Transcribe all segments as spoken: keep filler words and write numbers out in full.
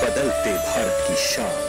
बदलते भारत की शान।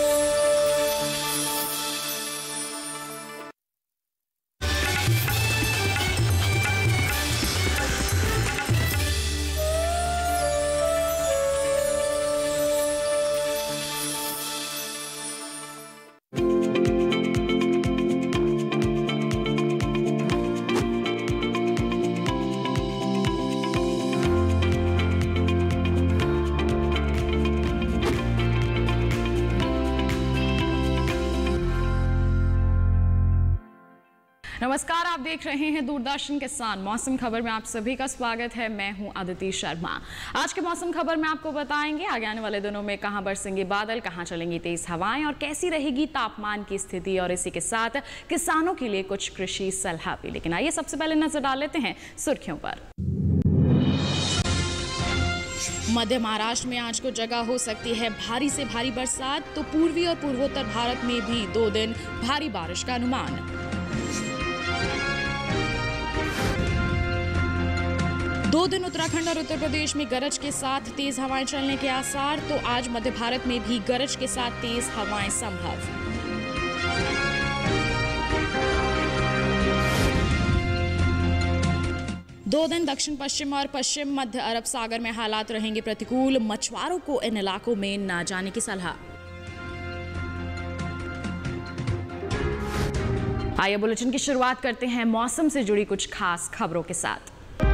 नमस्कार, आप देख रहे हैं दूरदर्शन किसान। मौसम खबर में आप सभी का स्वागत है। मैं हूं अदिति शर्मा। आज के मौसम खबर में आपको बताएंगे आगे आने वाले दिनों में कहां बरसेंगे बादल, कहां चलेंगी तेज हवाएं और कैसी रहेगी तापमान की स्थिति, और इसी के साथ किसानों के लिए कुछ कृषि सलाह भी। लेकिन आइए सबसे पहले नजर डाल लेते हैं सुर्खियों पर। मध्य महाराष्ट्र में आज को जगह हो सकती है भारी से भारी बरसात, तो पूर्वी और पूर्वोत्तर भारत में भी दो दिन भारी बारिश का अनुमान। दो दिन उत्तराखंड और उत्तर प्रदेश में गरज के साथ तेज हवाएं चलने के आसार, तो आज मध्य भारत में भी गरज के साथ तेज हवाएं संभव। दो दिन दक्षिण पश्चिम और पश्चिम मध्य अरब सागर में हालात रहेंगे प्रतिकूल, मछुआरों को इन इलाकों में न जाने की सलाह। आइए बुलेटिन की शुरुआत करते हैं मौसम से जुड़ी कुछ खास खबरों के साथ।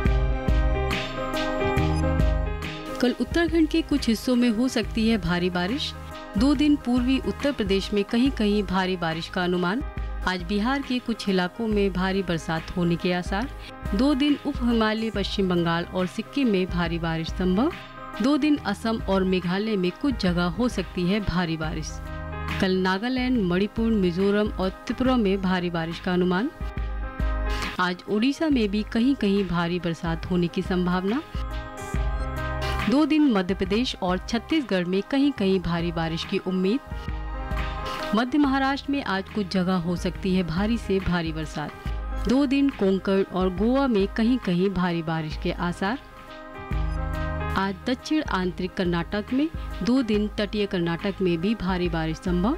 कल उत्तराखंड के कुछ हिस्सों में हो सकती है भारी बारिश। दो दिन पूर्वी उत्तर प्रदेश में कहीं कहीं भारी बारिश का अनुमान। आज बिहार के कुछ इलाकों में भारी बरसात होने के आसार। दो दिन उप हिमालय, पश्चिम बंगाल और सिक्किम में भारी बारिश संभव। दो दिन असम और मेघालय में कुछ जगह हो सकती है भारी बारिश। कल नागालैंड, मणिपुर, मिजोरम और त्रिपुरा में भारी बारिश का अनुमान। आज ओडिशा में भी कहीं कहीं भारी बरसात होने की संभावना। दो दिन मध्य प्रदेश और छत्तीसगढ़ में कहीं कहीं भारी बारिश की उम्मीद। मध्य महाराष्ट्र में आज कुछ जगह हो सकती है भारी से भारी बरसात। दो दिन कोंकण और गोवा में कहीं कहीं भारी बारिश के आसार। आज दक्षिण आंतरिक कर्नाटक में, दो दिन तटीय कर्नाटक में भी भारी बारिश संभव।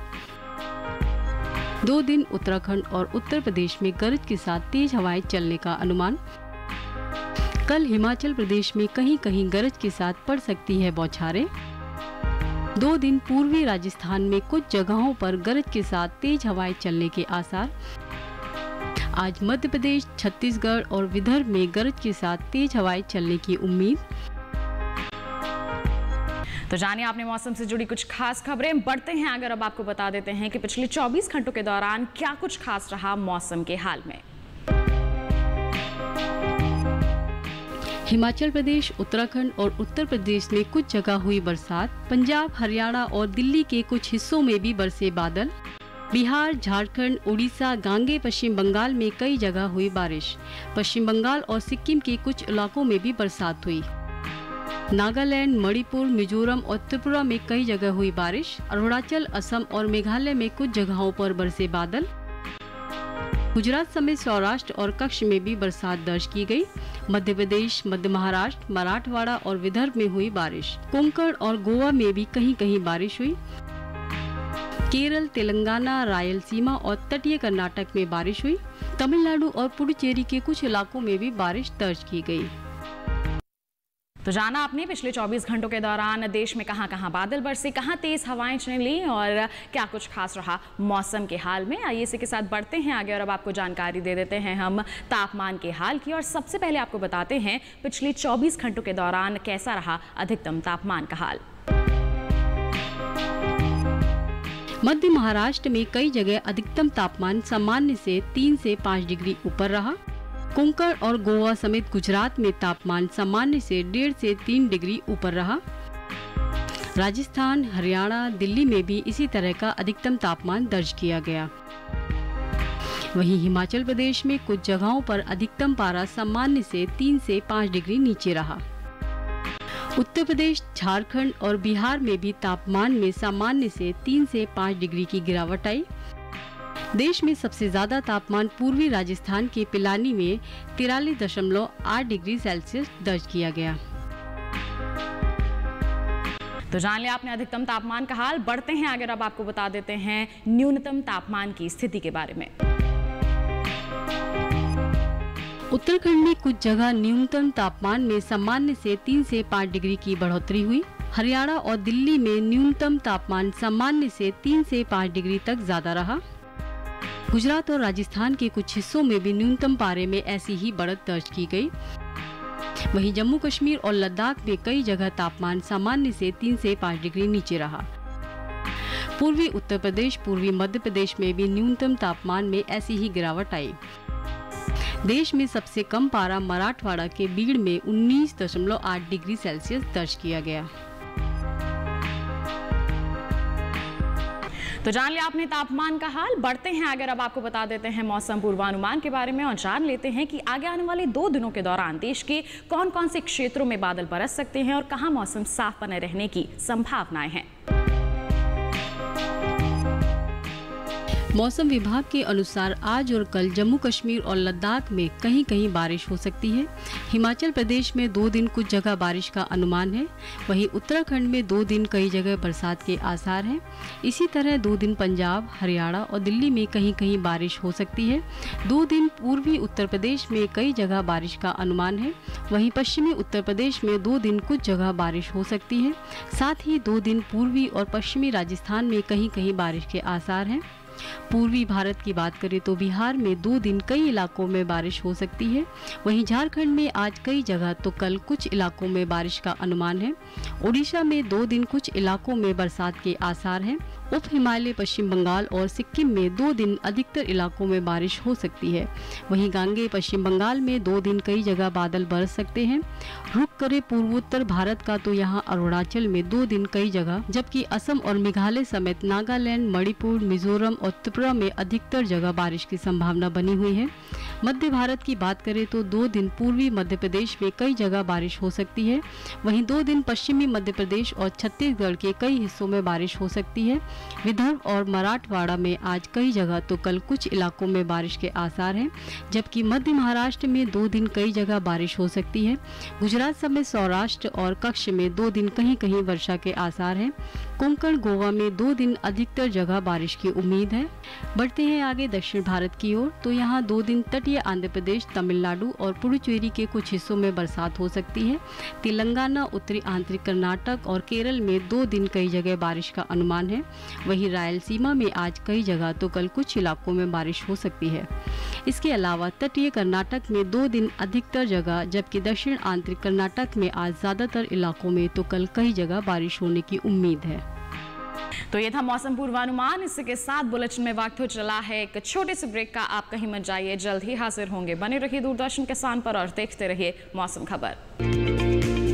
दो दिन उत्तराखंड और उत्तर प्रदेश में गरज के साथ तेज हवाएं चलने का अनुमान। कल हिमाचल प्रदेश में कहीं कहीं गरज के साथ पड़ सकती है बौछारें। दो दिन पूर्वी राजस्थान में कुछ जगहों पर गरज के साथ तेज हवाएं चलने के आसार। आज मध्य प्रदेश, छत्तीसगढ़ और विदर्भ में गरज के साथ तेज हवाएं चलने की उम्मीद। तो जानिए आपने मौसम से जुड़ी कुछ खास खबरें। बढ़ते हैं अगर अब आपको बता देते हैं कि पिछले चौबीस घंटों के दौरान क्या कुछ खास रहा मौसम के हाल में। हिमाचल प्रदेश, उत्तराखंड और उत्तर प्रदेश में कुछ जगह हुई बरसात। पंजाब, हरियाणा और दिल्ली के कुछ हिस्सों में भी बरसे बादल। बिहार, झारखंड, उड़ीसा, गांगे, पश्चिम बंगाल में कई जगह हुई बारिश। पश्चिम बंगाल और सिक्किम के कुछ इलाकों में भी बरसात हुई। नागालैंड, मणिपुर, मिजोरम और त्रिपुरा में कई जगह हुई बारिश। अरुणाचल, असम और मेघालय में कुछ जगहों पर बरसे बादल। गुजरात समेत सौराष्ट्र और कच्छ में भी बरसात दर्ज की गई। मध्य प्रदेश, मध्य महाराष्ट्र, मराठवाड़ा और विदर्भ में हुई बारिश। कोंकण और गोवा में भी कहीं कहीं बारिश हुई। केरल, तेलंगाना, रायलसीमा और तटीय कर्नाटक में बारिश हुई। तमिलनाडु और पुडुचेरी के कुछ इलाकों में भी बारिश दर्ज की गई। तो जाना आपने पिछले चौबीस घंटों के दौरान देश में कहां कहां बादल बरसे, कहां तेज हवाएं चली और क्या कुछ खास रहा मौसम के हाल में। आइए इसी के साथ बढ़ते हैं आगे और अब आपको जानकारी दे देते हैं हम तापमान के हाल की। और सबसे पहले आपको बताते हैं पिछले चौबीस घंटों के दौरान कैसा रहा अधिकतम तापमान का हाल। मध्य महाराष्ट्र में कई जगह अधिकतम तापमान सामान्य से तीन से पाँच डिग्री ऊपर रहा। कोंकण और गोवा समेत गुजरात में तापमान सामान्य से डेढ़ से तीन डिग्री ऊपर रहा। राजस्थान, हरियाणा, दिल्ली में भी इसी तरह का अधिकतम तापमान दर्ज किया गया। वहीं हिमाचल प्रदेश में कुछ जगहों पर अधिकतम पारा सामान्य से तीन से पाँच डिग्री नीचे रहा। उत्तर प्रदेश, झारखंड और बिहार में भी तापमान में सामान्य से तीन से पाँच डिग्री की गिरावट आई। देश में सबसे ज्यादा तापमान पूर्वी राजस्थान के पिलानी में तिरालीस दशमलव आठ डिग्री सेल्सियस दर्ज किया गया। तो तो जान लिया आपने अधिकतम तापमान का हाल। बढ़ते हैं अगर अब आपको बता देते हैं न्यूनतम तापमान की स्थिति के बारे में। उत्तराखंड में कुछ जगह न्यूनतम तापमान में सामान्य से तीन से पाँच डिग्री की बढ़ोतरी हुई। हरियाणा और दिल्ली में न्यूनतम तापमान सामान्य से तीन से पाँच डिग्री तक ज्यादा रहा। गुजरात और राजस्थान के कुछ हिस्सों में भी न्यूनतम पारे में ऐसी ही बढ़त दर्ज की गई। वहीं जम्मू कश्मीर और लद्दाख में कई जगह तापमान सामान्य से तीन से पाँच डिग्री नीचे रहा। पूर्वी उत्तर प्रदेश, पूर्वी मध्य प्रदेश में भी न्यूनतम तापमान में ऐसी ही गिरावट आई। देश में सबसे कम पारा मराठवाड़ा के बीड़ में उन्नीस दशमलव आठ डिग्री सेल्सियस दर्ज किया गया। तो जान लिया आपने तापमान का हाल। बढ़ते हैं अगर अब आपको बता देते हैं मौसम पूर्वानुमान के बारे में और जान लेते हैं कि आगे आने वाले दो दिनों के दौरान देश के कौन कौन से क्षेत्रों में बादल बरस सकते हैं और कहां मौसम साफ बने रहने की संभावनाएं हैं। मौसम विभाग के अनुसार आज और कल जम्मू कश्मीर और लद्दाख में कहीं कहीं बारिश हो सकती है। हिमाचल प्रदेश में दो दिन कुछ जगह बारिश का अनुमान है। वहीं उत्तराखंड में दो दिन कई जगह बरसात के आसार हैं। इसी तरह दो दिन पंजाब, हरियाणा और दिल्ली में कहीं कहीं बारिश हो सकती है। दो दिन पूर्वी उत्तर प्रदेश में कई जगह बारिश का अनुमान है। वहीं पश्चिमी उत्तर प्रदेश में दो दिन कुछ जगह बारिश हो सकती है। साथ ही दो दिन पूर्वी और पश्चिमी राजस्थान में कहीं कहीं बारिश के आसार हैं। पूर्वी भारत की बात करें तो बिहार में दो दिन कई इलाकों में बारिश हो सकती है। वहीं झारखंड में आज कई जगह तो कल कुछ इलाकों में बारिश का अनुमान है। ओडिशा में दो दिन कुछ इलाकों में बरसात के आसार हैं। उप हिमालय, पश्चिम बंगाल और सिक्किम में दो दिन अधिकतर इलाकों में बारिश हो सकती है। वहीं गांगे, पश्चिम बंगाल में दो दिन कई जगह बादल बरस सकते हैं। रुख करे पूर्वोत्तर भारत का तो यहाँ अरुणाचल में दो दिन कई जगह, जबकि असम और मेघालय समेत नागालैंड, मणिपुर, मिजोरम और त्रिपुरा में अधिकतर जगह बारिश की संभावना बनी हुई है। मध्य भारत की बात करें तो दो दिन पूर्वी मध्य प्रदेश में कई जगह बारिश हो सकती है। वहीं दो दिन पश्चिमी मध्य प्रदेश और छत्तीसगढ़ के कई हिस्सों में बारिश हो सकती है। विदर्भ और मराठवाड़ा में आज कई जगह तो कल कुछ इलाकों में बारिश के आसार हैं, जबकि मध्य महाराष्ट्र में दो दिन कई जगह बारिश हो सकती है। गुजरात समेत सौराष्ट्र और कच्छ में दो दिन कहीं कहीं वर्षा के आसार हैं। कोंकण, गोवा में दो दिन अधिकतर जगह बारिश की उम्मीद है। बढ़ते हैं आगे दक्षिण भारत की ओर, तो यहाँ दो दिन तटीय आंध्र प्रदेश, तमिलनाडु और पुडुचेरी के कुछ हिस्सों में बरसात हो सकती है। तेलंगाना, उत्तरी आंतरिक कर्नाटक और केरल में दो दिन कई जगह बारिश का अनुमान है। वहीं रायलसीमा में आज कई जगह तो कल कुछ इलाकों में बारिश हो सकती है। इसके अलावा तटीय कर्नाटक में दो दिन अधिकतर जगह, जबकि दक्षिण आंतरिक कर्नाटक में आज ज्यादातर इलाकों में तो कल कई जगह बारिश होने की उम्मीद है। तो ये था मौसम पूर्वानुमान। इसी के साथ बुलेटिन में वक्त हो चला है एक छोटे से ब्रेक का। आप कहीं मत जाइए, जल्द ही हाजिर होंगे। बने रहिए दूरदर्शन किसान पर और देखते रहिए मौसम खबर।